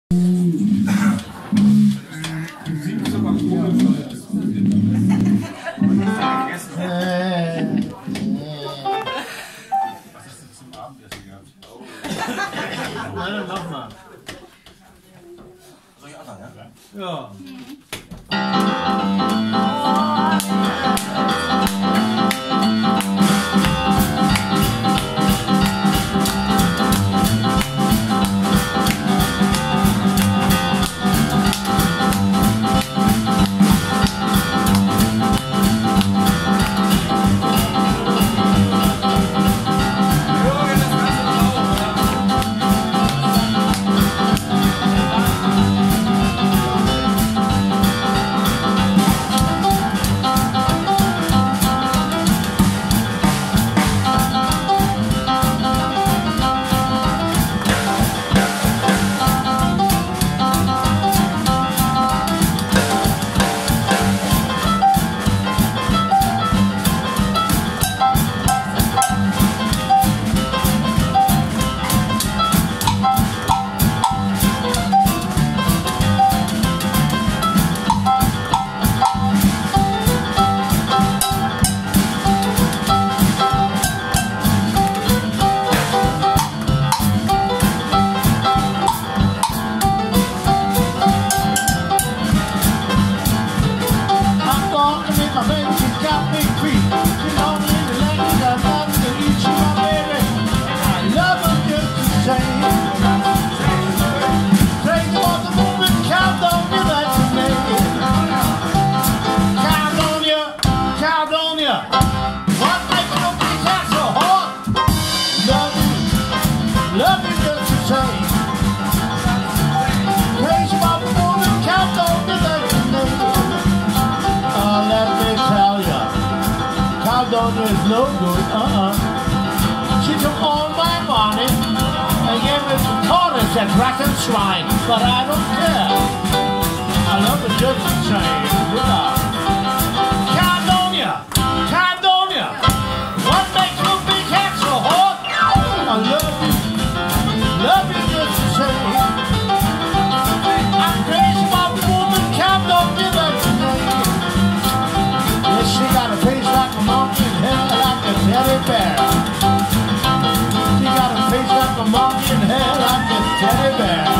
Nein, mach mal. Soll ich auch sagen, ja? Ja. Caledonia is no good, She took all my money and gave it to tortoise at Racken Shrine, but I don't care. I love it just the same. Caledonia, Caledonia, what makes you big head so hot? I love you just the same. I'm crazy about the woman, Caledonia, that's the name. Yes, she got a face like a monkey and hair like a teddy bear. She got a face like a monkey and hair like a teddy bear.